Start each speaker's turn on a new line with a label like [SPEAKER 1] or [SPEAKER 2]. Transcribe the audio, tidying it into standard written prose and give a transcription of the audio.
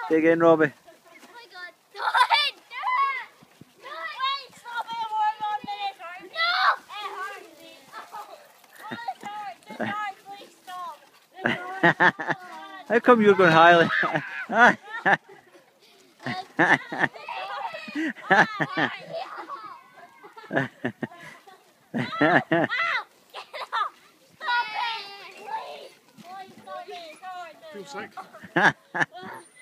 [SPEAKER 1] Dig in, Robbie.
[SPEAKER 2] Oh my god. Do it! Do it! Do it! Wait, stop it. We're on minute. No! It hurts me. Oh, please stop.
[SPEAKER 1] How come you're going higher?
[SPEAKER 2] Stop it! Please! Please stop it!
[SPEAKER 3] Feel sick?